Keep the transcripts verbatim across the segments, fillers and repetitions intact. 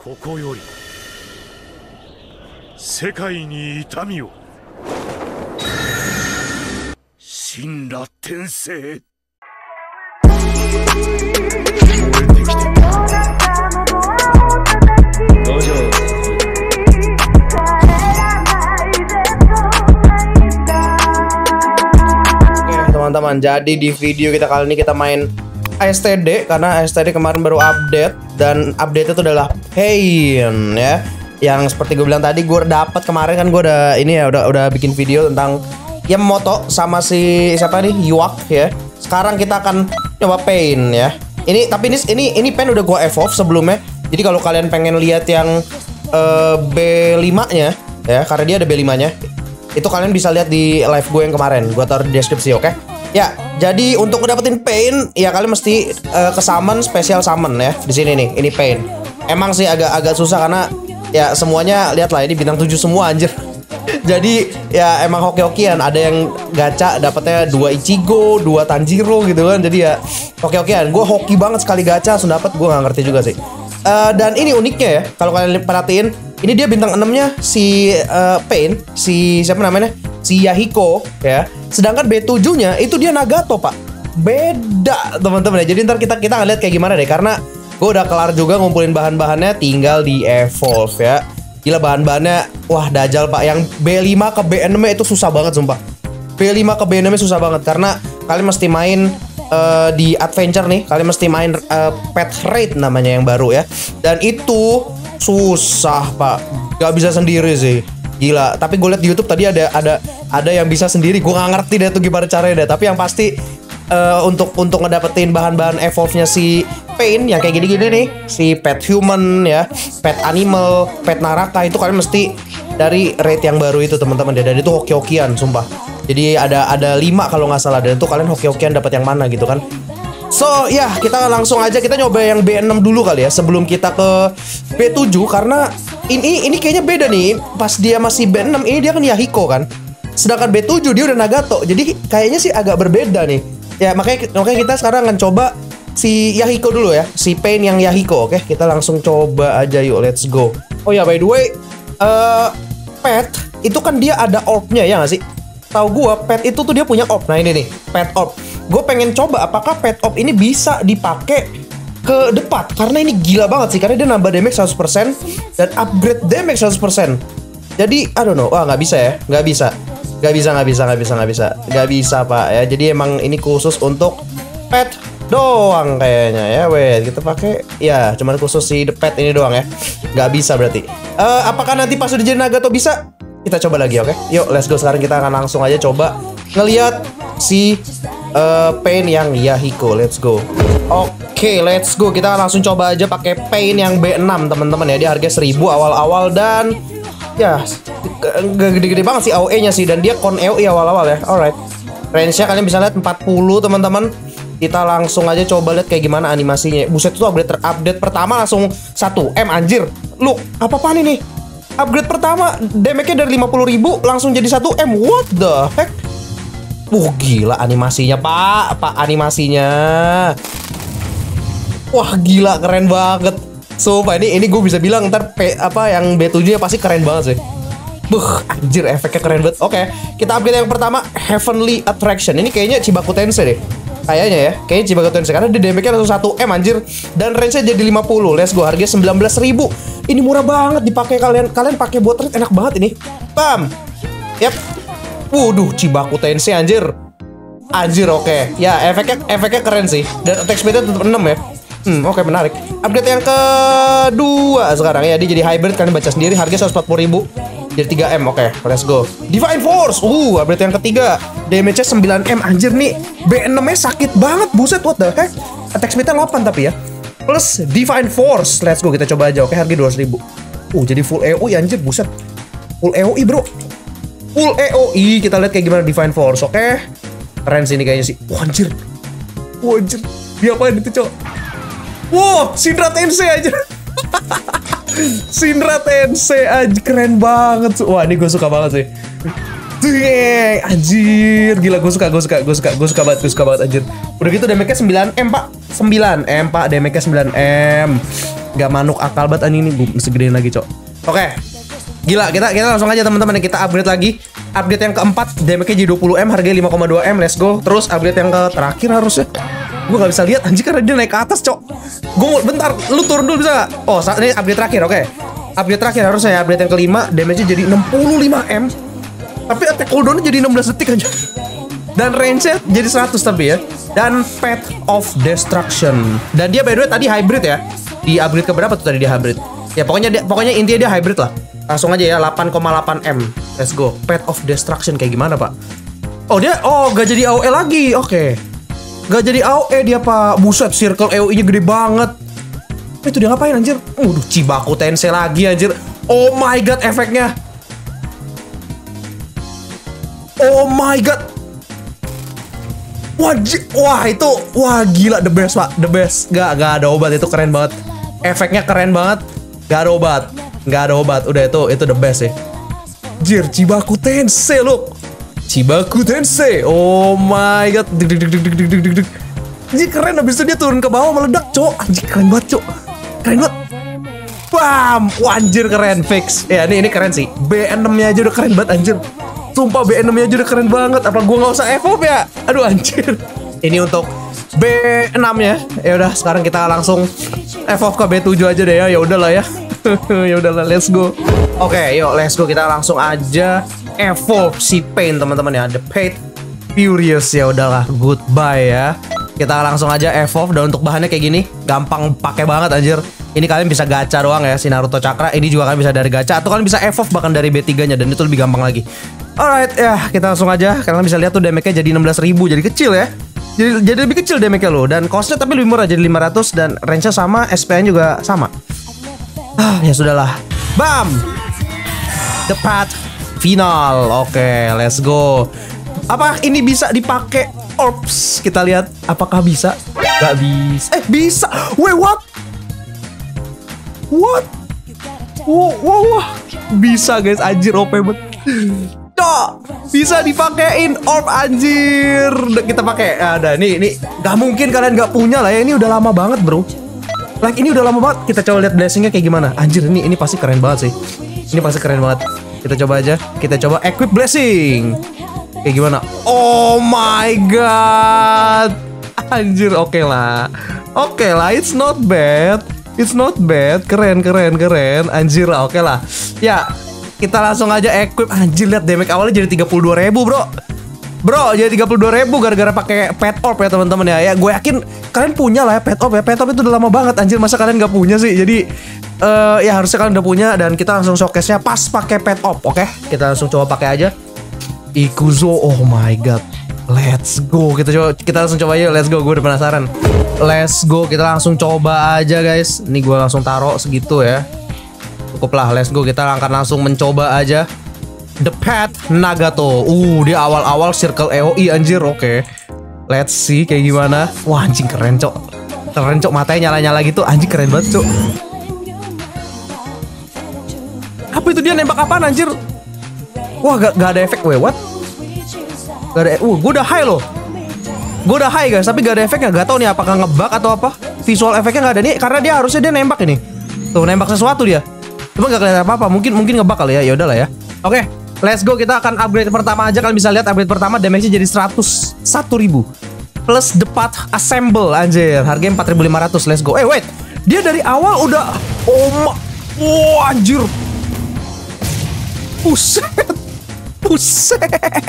ここより世界に痛みを。神羅転生。燃えてきて道場。 Oke teman-teman, jadi di video kita kali ini kita main A S T D karena A S T D kemarin baru update dan update itu adalah Pain ya. Yang seperti gue bilang tadi, gue dapat kemarin kan gue udah ini ya udah udah bikin video tentang Yamamoto sama si siapa nih Yuak ya. Sekarang kita akan coba Pain ya. Ini tapi ini ini ini Pain udah gue evolve sebelumnya. Jadi kalau kalian pengen lihat yang uh, B lima-nya ya, karena dia ada B lima-nya. Itu kalian bisa lihat di live gue yang kemarin. Gue taruh di deskripsi, oke? Okay? Ya, jadi untuk ngedapetin Pain ya kalian mesti uh, ke summon, special summon ya. Di sini nih, ini Pain. Emang sih agak agak susah karena ya semuanya lihatlah ini bintang tujuh semua anjir. Jadi ya emang hoki-hokian, ada yang gacha dapatnya dua Ichigo, dua Tanjiro gitu kan. Jadi ya hoki-hokian. Gue hoki banget sekali gacha langsung dapat, gue nggak ngerti juga sih. Uh, dan ini uniknya ya, kalau kalian perhatiin, ini dia bintang enam-nya si uh, Pain, si siapa namanya? Si Yahiko ya. Sedangkan B tujuh-nya itu dia Nagato, Pak. Beda, teman-teman ya. Jadi ntar kita kita ngeliat kayak gimana deh, karena gue udah kelar juga ngumpulin bahan-bahannya, tinggal di evolve ya. Gila bahan-bahannya, wah dajal Pak. Yang B lima ke B enam itu susah banget sumpah. B lima ke B enam susah banget karena kalian mesti main uh, di adventure nih. Kalian mesti main uh, pet raid namanya yang baru ya. Dan itu susah Pak. Gak bisa sendiri sih. Gila. Tapi gue liat di YouTube tadi ada ada ada yang bisa sendiri. Gue gak ngerti deh tuh gimana caranya deh. Tapi yang pasti uh, untuk untuk ngedapetin bahan-bahan evolve-nya si Pain yang kayak gini-gini nih, si pet human ya, pet animal, pet naraka, itu kalian mesti dari rate yang baru itu teman-teman ya. Dan itu hoki-hokian sumpah. Jadi ada ada lima kalau nggak salah, dan itu kalian hoki-hokian dapat yang mana gitu kan. So ya kita langsung aja kita nyoba yang B enam dulu kali ya sebelum kita ke B tujuh, karena ini ini kayaknya beda nih. Pas dia masih B enam ini dia kan Yahiko kan. Sedangkan B tujuh dia udah Nagato. Jadi kayaknya sih agak berbeda nih. Ya makanya makanya kita sekarang akan coba si Yahiko dulu ya, si Pain yang Yahiko. Oke, kita langsung coba aja yuk, let's go. Oh ya, by the way, uh, pet itu kan dia ada orb-nya ya nggak sih? Tahu gua pet itu tuh dia punya orb. Nah ini nih, pet orb. Gue pengen coba apakah pet orb ini bisa dipakai ke depan, karena ini gila banget sih, karena dia nambah damage seratus persen dan upgrade damage seratus persen. Jadi, I don't know, wah nggak bisa ya, nggak bisa, nggak bisa, nggak bisa, nggak bisa, nggak bisa, nggak bisa Pak ya. Jadi emang ini khusus untuk pet doang kayaknya ya. Wait, kita pakai ya cuman khusus si the pet ini doang ya. Nggak bisa berarti. Uh, apakah nanti pas udah jadi Nagato bisa? Kita coba lagi, oke? Okay? Yuk, let's go. Sekarang kita akan langsung aja coba ngelihat si uh, Pain yang Yahiko. Let's go. Oke, okay, let's go. Kita langsung coba aja pakai Pain yang B enam teman-teman ya. Dia harga seribu awal-awal dan ya gak gede-gede banget sih A O E-nya sih, dan dia kon E O I awal-awal ya. Alright. Range-nya kalian bisa lihat empat puluh teman-teman. Kita langsung aja coba lihat kayak gimana animasinya. Buset, itu upgrade terupdate pertama langsung satu M anjir. Look, apa-apaan ini? Upgrade pertama damage-nya dari lima puluh ribu langsung jadi satu M. What the heck? Wah, gila animasinya, Pak. Pak animasinya. Wah, gila keren banget. Sumpah ini ini gue bisa bilang ntar P, apa yang B tujuh-nya pasti keren banget sih. Buh, anjir efeknya keren banget. Oke, kita upgrade yang pertama Heavenly Attraction. Ini kayaknya Chibaku Tensei deh. Kayaknya ya, kayaknya Chibaku Tensei karena dia damage-nya langsung satu M anjir. Dan range-nya jadi lima puluh. Let's go, harganya sembilan belas ribu. Ini murah banget dipakai kalian. Kalian pakai buat trade enak banget ini. Bam. Yap. Waduh, Chibaku Tensei anjir. Anjir, oke. Okay. Ya, efeknya efeknya keren sih. Dan attack speed-nya tetap enam ya. Hmm, oke okay, menarik. Upgrade yang kedua sekarang ya, dia jadi hybrid, kalian baca sendiri, harganya seratus empat puluh ribu. Jadi tiga M, oke, okay, let's go. Divine Force, uh, upgrade yang ketiga. Damage-nya sembilan M, anjir nih. B enam-nya sakit banget, buset, what the heck. Attack speed-nya delapan tapi ya. Plus Divine Force, let's go, kita coba aja, oke, okay, harga dua ratus ribu. Uh, jadi full E O I, anjir, buset. Full E O I, bro. Full E O I, kita lihat kayak gimana Divine Force, oke. Okay. Keren sih ini kayaknya sih. Wah, anjir. Wah, anjir. Dia apain itu, cok? Wow, Shinra Tensei aja. Shinra Tensei aja, keren banget. Wah, ini gue suka banget sih. Deng, anjir, gila gue suka, gue suka, gue suka, gue suka banget, gue suka banget anjir. Udah gitu damage-nya sembilan M, Pak. sembilan M, Pak, damage-nya sembilan M. Gak manuk akal banget anjing ini, gue segedein lagi cok. Oke, gila, kita kita langsung aja teman-teman, kita upgrade lagi. Upgrade yang keempat, damage-nya jadi dua puluh M, harganya lima koma dua M, let's go. Terus upgrade yang ke terakhir harusnya, gue gak bisa lihat anjing karena dia naik ke atas cok. Gue mau bentar, lu turun dulu bisa gak? Oh, ini upgrade terakhir, oke. Upgrade terakhir harusnya ya, upgrade yang kelima, damage-nya jadi enam puluh lima M. Tapi attack cooldown-nya jadi enam belas detik aja. Dan range-nya jadi seratus tapi ya. Dan Path of Destruction. Dan dia by the way tadi hybrid ya. Di upgrade ke berapa tuh tadi dia hybrid? Ya pokoknya dia, pokoknya intinya dia hybrid lah. Langsung aja ya, delapan koma delapan M. Let's go. Path of Destruction kayak gimana, Pak? Oh, dia oh gak jadi A O E lagi. Oke. Okay. Gak jadi A O E dia, Pak. Buset, circle A O E-nya gede banget. Eh, itu dia ngapain anjir? Waduh, Chibaku Tensei lagi anjir. Oh my god, efeknya. Oh my god. Wah, wah itu, wah gila, the best pak, the best. Gak, gak ada obat, itu keren banget. Efeknya keren banget. Gak ada obat, gak ada obat. Udah itu, itu the best ya. Jir, Chibaku Tensei loh. Chibaku Tensei. Oh my god. Deg deg deg deg deg deg deg deg. Anjir keren, abis itu dia turun ke bawah meledak cok. Anjir keren banget cok. Keren banget. Bam, wah, anjir keren, fix. Ya ini ini keren sih. B enam-nya aja udah keren banget anjir. Sumpah B enam-nya aja udah keren banget. Apa gua nggak usah evolve ya? Aduh anjir. Ini untuk B enam-nya. Ya udah, sekarang kita langsung evolve ke B tujuh aja deh ya. Ya udahlah ya. Ya udahlah, let's go. Oke, okay, yuk let's go. Kita langsung aja evolve si Pain teman-teman ya. The Pain Furious. Ya udahlah, goodbye ya. Kita langsung aja evolve. Dan untuk bahannya kayak gini, gampang pakai banget anjir. Ini kalian bisa gacha doang ya, si Naruto Chakra. Ini juga kalian bisa dari gacha, atau kalian bisa evolve bahkan dari B tiga-nya, dan itu lebih gampang lagi. Alright, ya kita langsung aja. Kalian bisa lihat tuh damage-nya jadi enam belas ribu, jadi kecil ya. Jadi, jadi lebih kecil damage-nya loh. Dan cost-nya tapi lebih murah, jadi lima ratus. Dan range-nya sama, S P-nya juga sama. Ah, ya sudahlah. Bam! The path final. Oke, okay, let's go. Apa ini bisa dipakai orbs? Kita lihat apakah bisa. Gak bisa. Eh, bisa. Wait, what? What? Wow, wow, wow. Bisa guys, anjir O P banget. Cok, bisa dipakein orb anjir. Udah kita pakai. Ada nih, ini gak mungkin kalian gak punya lah ya. Ini udah lama banget, bro. Like ini udah lama banget. Kita coba lihat blessingnya kayak gimana. Anjir, ini ini pasti keren banget sih. Ini pasti keren banget. Kita coba aja. Kita coba equip blessing. Kayak gimana? Oh my god. Anjir, oke okay lah. Oke okay lah, it's not bad. It's not bad, keren, keren, keren. Anjir lah, oke okay lah. Ya, kita langsung aja equip. Anjir, lihat damage awalnya jadi tiga puluh dua ribu bro. Bro, jadi tiga puluh dua ribu gara-gara pakai pet orb ya teman-teman ya. Ya, gue yakin kalian punya lah ya pet orb ya. Pet orb itu udah lama banget anjir, masa kalian gak punya sih? Jadi, uh, ya harusnya kalian udah punya. Dan kita langsung showcase-nya pas pakai pet orb, oke? Okay? Kita langsung coba pakai aja. Ikuzo, oh my god. Let's go, kita coba, kita langsung coba aja. Let's go, gue udah penasaran. Let's go, kita langsung coba aja guys. Ini gue langsung taruh segitu ya. Cukup lah, let's go. Kita akan langsung mencoba aja The Path Nagato. Uh, dia awal-awal circle A O E anjir, oke okay. Let's see kayak gimana. Wah anjing keren cok. Keren cok, matanya nyala-nyala gitu. Anjing keren banget cok. Apa itu dia nembak apaan anjir? Wah gak, gak ada efek, weh what? Gak ada, uh, gue udah high loh. Gue udah high guys, tapi gak ada efeknya. Gak tau nih apakah ngebug atau apa. Visual efeknya gak ada nih, karena dia harusnya dia nembak ini. Tuh nembak sesuatu dia. Cuma gak kelihatan apa-apa. Mungkin mungkin ngebug kali ya. Ya udahlah ya. Oke, okay, let's go. Kita akan upgrade pertama aja. Kalian bisa lihat upgrade pertama damage-nya jadi seratus satu ribu. Plus The Path Assemble anjir. Harganya empat ribu lima ratus. Let's go. Eh wait, dia dari awal udah. Oh ma, oh anjir. Buset. Buset.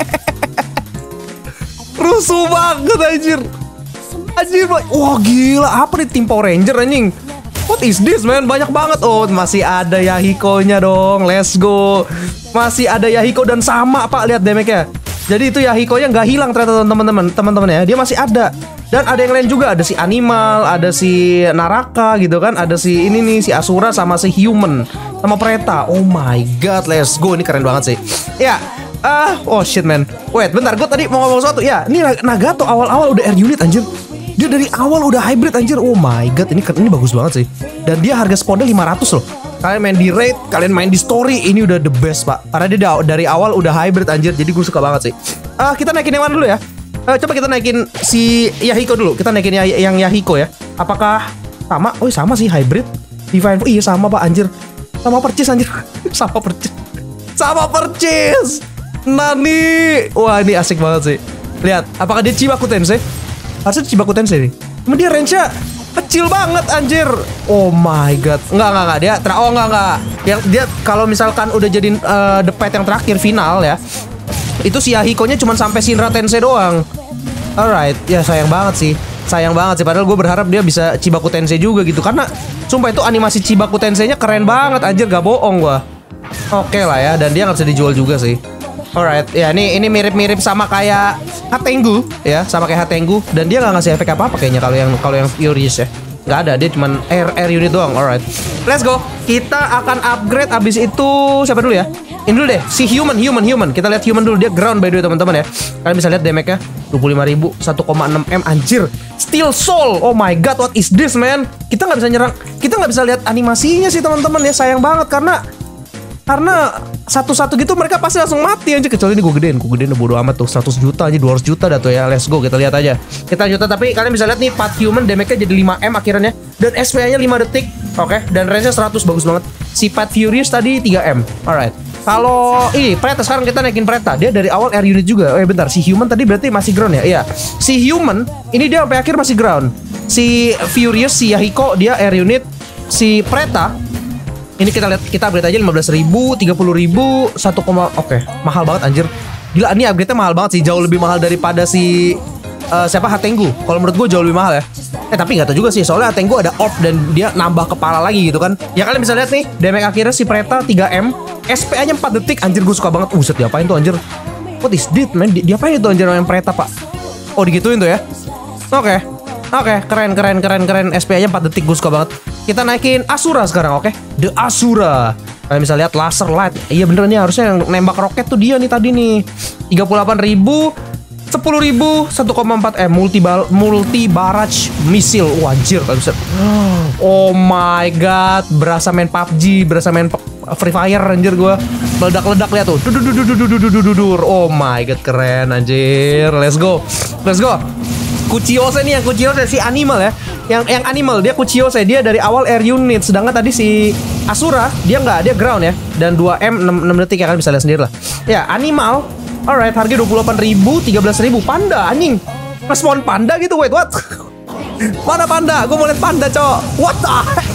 Rusuh banget anjir. Anjir, wah gila, apa nih tim Power Ranger anjing? What is this man? Banyak banget. Oh, masih ada Yahiko-nya dong. Let's go. Masih ada Yahiko dan sama Pak, lihat damage-nya. Jadi itu Yahiko-nya nggak hilang ternyata teman-teman. Teman-teman ya, dia masih ada. Dan ada yang lain juga, ada si Animal, ada si Naraka gitu kan, ada si ini nih si Asura sama si Human sama Preta. Oh my god, let's go. Ini keren banget sih. Ya. Ah, oh shit man. Wait, bentar, gue tadi mau ngomong sesuatu. Ya, ini Nagato awal-awal udah air unit anjir. Dia dari awal udah hybrid anjir. Oh my god, ini ini bagus banget sih. Dan dia harga spawnnya lima ratus loh. Kalian main di raid, kalian main di story, ini udah the best pak. Karena dia dari awal udah hybrid anjir. Jadi gue suka banget sih. Ah, uh, kita naikin yang mana dulu ya? Uh, coba kita naikin si Yahiko dulu. Kita naikin yang Yahiko ya. Apakah sama? Oh sama sih hybrid. Divine Iya sama pak anjir. Sama percis anjir. Sama percis. Sama percis. Nani. Wah ini asik banget sih. Lihat, apakah dia Chibaku Tensei? Harusnya Chibaku Tensei nih. Cuma dia range-nya kecil banget anjir. Oh my god. Enggak enggak enggak dia tra oh enggak enggak. Yang dia kalau misalkan udah jadi uh, the fight yang terakhir final ya. Itu si Yahiko-nya cuma sampai Shinra Tensei doang. Alright, ya sayang banget sih. Sayang banget sih padahal gue berharap dia bisa Chibaku Tensei juga gitu karena sumpah itu animasi Chibaku Tensei-nya keren banget anjir, gak bohong gua. Oke lah ya, dan dia nggak bisa dijual juga sih. Alright, ya ini ini mirip-mirip sama kayak Hatengu ya, sama kayak Hatengu dan dia nggak ngasih efek apa-apa kayaknya kalau yang kalau yang Furious ya. Nggak ada, dia cuman air air unit doang. Alright, let's go. Kita akan upgrade abis itu siapa dulu ya? Ini dulu deh, si human, human, human. Kita lihat human dulu, dia ground by the way teman-teman ya. Kalian bisa lihat damage-nya dua puluh lima ribu, satu koma enam M anjir. Steel Soul, oh my god, what is this man? Kita nggak bisa nyerang, kita nggak bisa lihat animasinya sih teman-teman ya, sayang banget karena karena satu-satu gitu mereka pasti langsung mati aja, kecuali ini gue gedein, gue gedein bodo amat tuh seratus juta aja, dua ratus juta dah tuh ya. Let's go, kita lihat aja. Kita juta tapi kalian bisa lihat nih part human damage-nya jadi lima M akhirnya dan S P A-nya lima detik. Oke, okay? Dan range-nya seratus, bagus banget. Si Pat Furious tadi tiga M. Alright. Kalau ini Preta sekarang kita naikin Preta. Dia dari awal air unit juga. Oh, bentar, si human tadi berarti masih ground ya? Iya. Si human ini dia sampai akhir masih ground. Si Furious, si Yahiko dia air unit. Si Preta ini kita lihat, kita upgrade aja lima belas ribu, tiga puluh ribu, satu, oke, okay. Mahal banget anjir. Gila, ini upgrade-nya mahal banget sih, jauh lebih mahal daripada si uh, siapa Hatengu. Kalau menurut gue jauh lebih mahal ya. Eh tapi nggak tahu juga sih, soalnya Hatengu ada orb dan dia nambah kepala lagi gitu kan. Ya kalian bisa lihat nih, damage akhirnya si Preta tiga M, S P A-nya empat detik. Anjir gue suka banget. Buset, diapain tuh anjir? What is this man? Di, diapain itu anjir yang Preta pak? Oh digituin tuh ya. Oke. Okay. Oke, okay, keren keren keren keren. S P A-nya empat detik, gue suka banget. Kita naikin Asura sekarang, oke? Okay? The Asura. Kalian bisa lihat laser light. Iya bener nih, harusnya yang nembak roket tuh dia nih tadi nih. tiga puluh delapan ribu, sepuluh ribu, satu koma empat M multi multi barrage missile. Wajir, kalian bisa. Oh my god, berasa main P U B G, berasa main Free Fire anjir gue. Meledak-ledak lihat tuh. Dudur. Oh my god, keren anjir. Let's go. Let's go. Kuchiyose nih, yang Kuchiyose si animal ya. Yang yang animal dia Kuchiyose, dia dari awal air unit. Sedangkan tadi si Asura dia nggak, dia ground ya. Dan dua M enam detik ya, kan bisa lihat sendiri lah. Ya, animal. Alright, harga dua puluh delapan ribu, tiga belas ribu. Panda anjing. Respon panda gitu. Wait, what? Mana panda? Gue mau lihat panda, cowok. What the?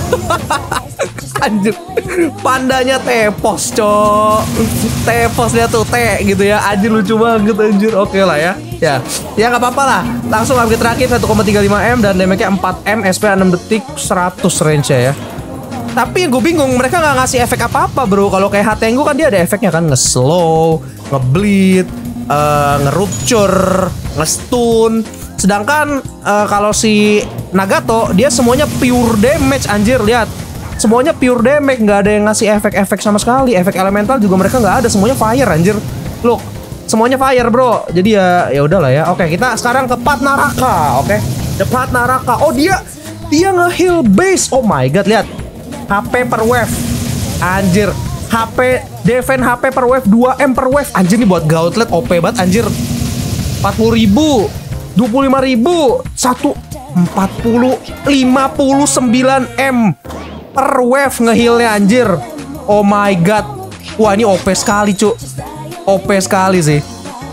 Anjir. Pandanya tepos, cowok. Tepos lihat tuh, T gitu ya. Anjir lucu banget anjir. Oke lah ya. Ya, ya nggak apa-apa lah. Langsung upgrade terakhir satu koma tiga lima M dan damage-nya empat M, S P A enam detik, seratus range-nya ya. Tapi gue bingung, mereka nggak ngasih efek apa-apa bro. Kalau kayak Hatengu kan dia ada efeknya kan, nge-slow, nge-bleed, uh, nge-rupture, nge-stun. Sedangkan uh, kalau si Nagato dia semuanya pure damage anjir, lihat. Semuanya pure damage, nggak ada yang ngasih efek-efek sama sekali. Efek elemental juga mereka nggak ada, semuanya fire anjir. Look, semuanya fire bro. Jadi ya ya udahlah ya. Oke, kita sekarang ke Path Naraka. Oke, the Path Naraka. Oh dia dia nge-heal base. Oh my god, lihat. H P per wave. Anjir. H P defense H P per wave dua M per wave. Anjir nih buat gauntlet O P banget anjir. empat puluh ribu, dua puluh lima ribu, satu empat puluh, lima puluh sembilan M per wave nge-healnya anjir. Oh my god. Wah ini O P sekali cuk. O P sekali sih.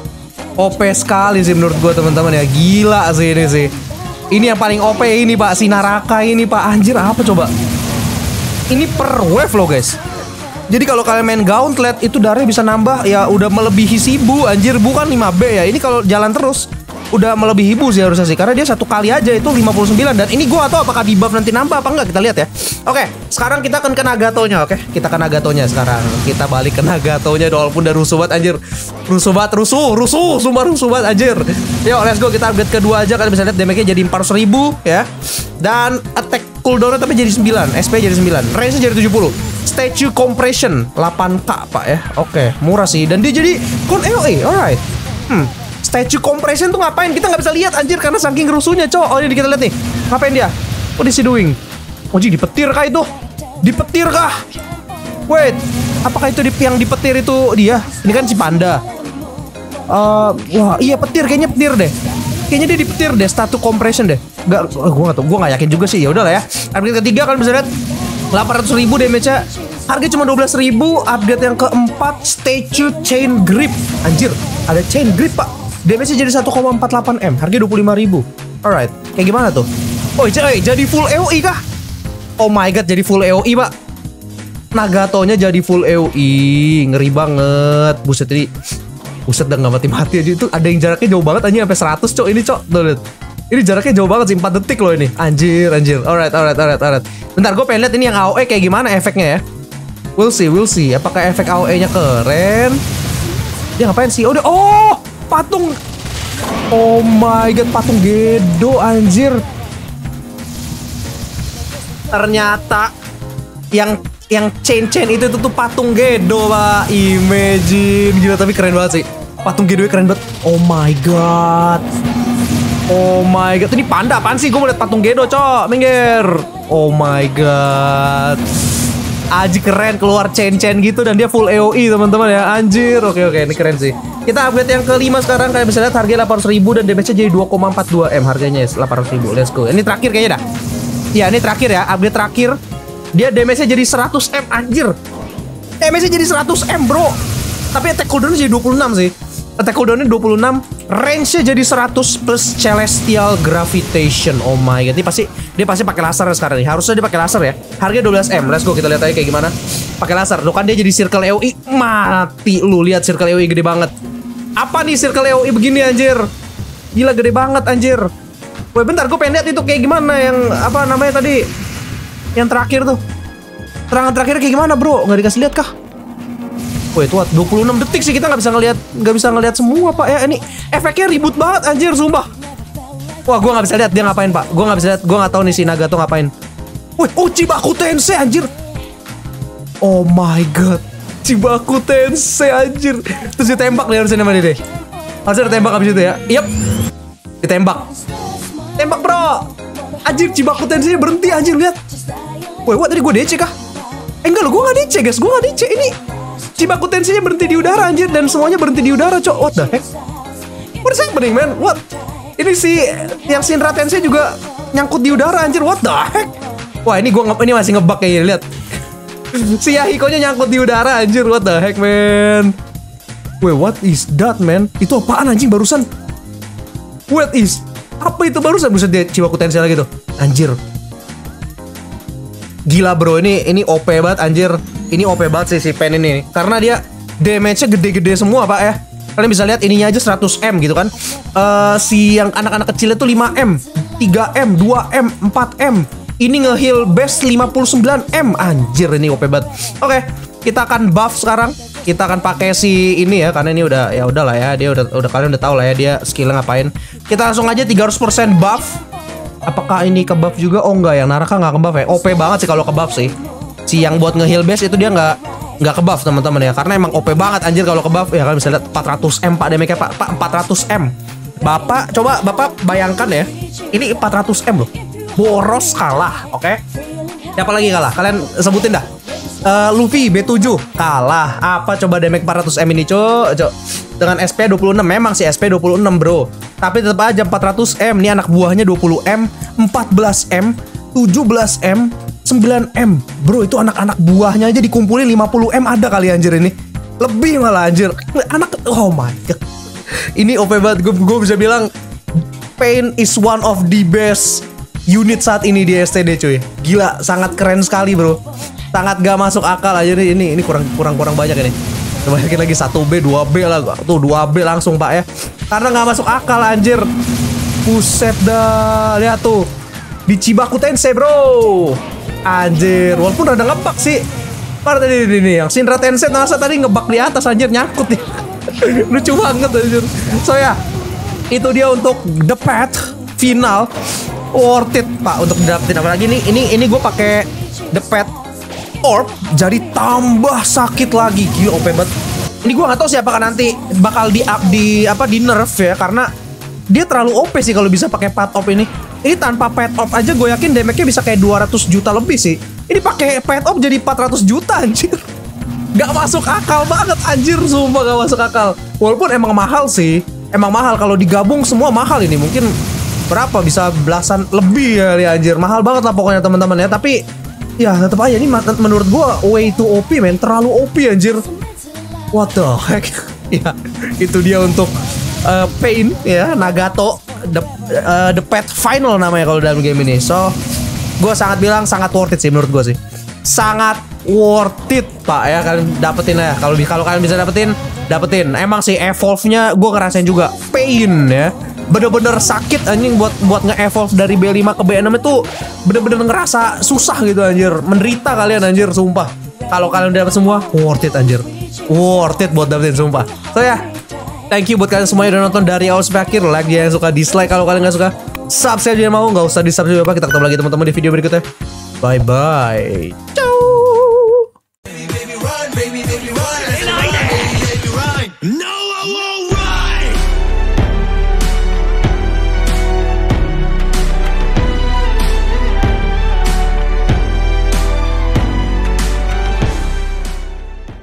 O P sekali sih menurut gue teman-teman ya. Gila sih ini sih. Ini yang paling O P ini pak, si Naraka ini pak. Anjir apa coba? Ini per wave loh guys. Jadi kalau kalian main gauntlet itu darahnya bisa nambah ya, udah melebihi Shibu anjir, bukan lima B ya. Ini kalau jalan terus udah melebihi Shibu sih harusnya sih, karena dia satu kali aja itu lima puluh sembilan. Dan ini gua atau apakah di buff nanti nambah apa enggak, kita lihat ya. Oke, sekarang kita akan ke Nagatonya. Oke, kita ke Nagatonya sekarang. Kita balik ke Nagatonya walaupun udah rusuh banget anjir. Rusuh banget, rusuh, rusuh, sumpah rusuh banget anjir. Yuk, let's go, kita upgrade kedua aja. Kalian bisa lihat damage-nya jadi empat ratus ribu ya. Dan attack cooldown-nya tapi jadi sembilan, S P jadi sembilan, range-nya jadi tujuh puluh. Statue compression delapan K pak ya. Oke, murah sih. Dan dia jadi con L A. Alright. Hmm. Statue compression tuh ngapain? Kita nggak bisa lihat anjir karena saking rusuhnya, cowok. Oh, ini kita lihat nih. Ngapain dia? What is he doing? Oh, jadi dipetir kah itu? Dipetir kah? Wait, apakah itu di, yang dipetir itu dia? Ini kan si panda. Uh, wah, iya petir, kayaknya petir deh. Kayaknya dia dipetir deh, statue compression deh. Gak, oh, gue gak tau, gue gak yakin juga sih. Ya udahlah ya. Upgrade ketiga kalian bisa lihat delapan ratus ribu damage-nya. Harga cuma dua belas ribu. Update yang keempat, Statue Chain Grip. Anjir, ada Chain Grip, Pak. Damage-nya jadi satu koma empat delapan M. Harga dua puluh lima ribu. Alright, kayak gimana tuh? Oh, jadi full E O I kah? Oh my god, jadi full E O I, Pak. Nagatonya jadi full E O I. Ngeri banget. Buset ini. Buset, udah gak mati-mati aja. Itu ada yang jaraknya jauh banget anjing, sampai seratus, Cok. Ini, Cok. Tuh, lihat. Ini jaraknya jauh banget sih, empat detik loh ini. Anjir, anjir. Alright, alright, alright, alright. Bentar, gue pengen lihat ini yang A O E kayak gimana efeknya ya. We'll see, we'll see. Apakah efek A O E-nya keren? Dia ngapain sih? Oh, dia, oh, patung. Oh my god, patung Gedo, anjir. Ternyata yang yang chain-chain itu tuh, tuh patung Gedo, Pak. Imagine, gila, tapi keren banget sih. Patung Gedo keren banget. Oh my god. Oh my god, ini panda apaan sih? Gue mau liat patung Gedo, Cok. Minggir. Oh my god. Aji keren, keluar chain-chain gitu dan dia full E O I, teman-teman ya. Anjir. Oke oke, ini keren sih. Kita upgrade yang kelima sekarang. Kalian bisa lihat harganya delapan ratus ribu dan damage-nya jadi dua koma empat dua M harganya ya, delapan ratus ribu. Let's go. Ini terakhir kayaknya dah. Ya, ini terakhir ya, upgrade terakhir. Dia damage-nya jadi seratus M, anjir. Damage-nya jadi seratus M, bro. Tapi attack cooldown-nya jadi dua puluh enam sih. Attack cooldown-nya dua puluh enam, range-nya jadi seratus plus Celestial Gravitation. Oh my god, ini pasti dia pasti pakai laser sekarang nih. Harusnya dia pakai laser ya. Harganya dua belas M. Let's go, kita lihat aja kayak gimana. Pakai laser. Tuh kan dia jadi circle E O I. Mati lu, lihat circle E O I gede banget. Apa nih circle E O I begini, anjir? Gila, gede banget, anjir. Woi, bentar, gue pengen lihat itu kayak gimana yang apa namanya tadi? Yang terakhir tuh. Serangan terakhir kayak gimana, bro? Nggak dikasih lihat kah? Woi, tuh dua puluh enam detik sih, kita nggak bisa ngelihat, nggak bisa ngelihat semua, Pak ya. Ini efeknya ribut banget, anjir, sumpah. Wah, gue nggak bisa lihat dia ngapain, Pak. Gue nggak bisa lihat, gue nggak tahu nih si Nagato ngapain. Woi, oh, Chibaku Tensei, anjir. Oh my god, Chibaku Tensei, anjir. Terus ditembak nih harusnya nama dia deh. Harusnya ditembak abis itu ya. Yep, ditembak. Tembak, bro. Anjir, Chibaku Tensei berhenti, anjir, lihat. Woi, what tadi gue D C kah? Eh enggak loh, gue nggak D C, guys. Gue nggak D C ini. Chibaku Tensei-nya berhenti di udara, anjir, dan semuanya berhenti di udara, Cok. What the heck? What is happening, man? What? Ini si yang Shinra Tensei juga nyangkut di udara, anjir. What the heck? Wah, ini gua ini masih ngebug kayaknya, lihat. Si Yahiko-nya nyangkut di udara, anjir. What the heck, man? Wait, what is that, man? Itu apaan, anjing, barusan? What is? Apa itu barusan? Buset, dia Chibaku Tensei lagi tuh. Anjir. Gila, bro, ini ini O P banget, anjir. Ini O P banget sih si pen ini, karena dia damage-nya gede-gede semua, Pak ya. Kalian bisa lihat ininya aja seratus M gitu kan. uh, Si yang anak-anak kecilnya tuh lima M, tiga M, dua M, empat M. Ini nge-heal base lima puluh sembilan M. Anjir, ini O P banget. Oke, kita akan buff sekarang. Kita akan pakai si ini ya, karena ini udah ya udahlah ya, dia udah udah kalian udah tahu lah ya dia skillnya ngapain. Kita langsung aja tiga ratus persen buff. Apakah ini ke buff juga? Oh enggak, yang Naraka nggak ke buff ya. O P banget sih kalau ke buff sih. Si yang buat nge-heal base itu dia nggak nggak ke buff, teman-teman ya, karena emang O P banget, anjir, kalau ke buff ya. Kalian bisa lihat empat ratus M, Pak, damage-nya, Pak. Pak, empat ratus M. Bapak, coba Bapak bayangkan ya. Ini empat ratus M loh. Boros kalah, oke? Okay? Siapa lagi kalah? Kalian sebutin dah. Uh, Luffy B tujuh kalah. Apa coba damage empat ratus M ini, Cok? Cok. Dengan S P dua puluh enam. Memang sih S P dua puluh enam, bro. Tapi tetap aja empat ratus M. Ini anak buahnya dua puluh M, empat belas M, tujuh belas M, sembilan M. Bro, itu anak-anak buahnya aja dikumpulin lima puluh M ada kali, anjir, ini. Lebih malah, anjir. Anak, oh my god. Ini O P banget. Gue bisa bilang Pain is one of the best unit saat ini di S T D, cuy. Gila, sangat keren sekali, bro. Sangat gak masuk akal aja nih. Ini ini kurang kurang kurang banyak ini. Coba yakin lagi satu B, dua B lah. Tuh dua B langsung, Pak ya. Karena gak masuk akal, anjir. Buset dah. Lihat tuh. Di Chibaku Tensei, bro. Anjir, walaupun rada ngebug sih. Par tadi ini yang Shinra Tensei nasa tadi ngebug di atas, anjir, nyangkut nih. Lucu banget, anjir. So ya, itu dia untuk the path final. Worth it, Pak, untuk dapetin apa lagi nih. Ini ini gue pakai the path orb jadi tambah sakit lagi. Gila, O P banget. Ini gue nggak tahu sih apakah nanti bakal di up di apa di nerf ya, karena dia terlalu O P sih kalau bisa pakai path orb ini. Ini tanpa path orb aja gue yakin damage-nya bisa kayak dua ratus juta lebih sih. Ini pakai path orb jadi empat ratus juta, anjir. Gak masuk akal banget, anjir, sumpah gak masuk akal. Walaupun emang mahal sih. Emang mahal, kalau digabung semua mahal ini. Mungkin berapa, bisa belasan lebih ya, ya anjir. Mahal banget lah pokoknya, teman-teman ya. Tapi ya tetap aja ini menurut gua way too O P men, terlalu O P anjir. What the heck? Ya, itu dia untuk uh, Pain ya, Nagato the, uh, the Pet Final namanya kalau dalam game ini. So, gua sangat bilang sangat worth it sih menurut gua sih. Sangat worth it, Pak ya, kalian dapetin ya. Kalau kalau kalian bisa dapetin, dapetin. Emang sih evolve-nya gua ngerasain juga Pain ya. Bener-bener sakit anjing buat buat nge-evolve dari B lima ke B enam itu bener-bener ngerasa susah gitu anjir. Menderita kalian anjir sumpah. Kalau kalian udah dapet semua worth it anjir. Worth it buat dapetin sumpah. So ya, yeah, thank you buat kalian semua yang udah nonton dari awal sampai akhir. Like yang suka, dislike kalau kalian gak suka. Subscribe jangan mau, gak usah di subscribe apa. Kita ketemu lagi teman-teman di video berikutnya. Bye bye. Ciao.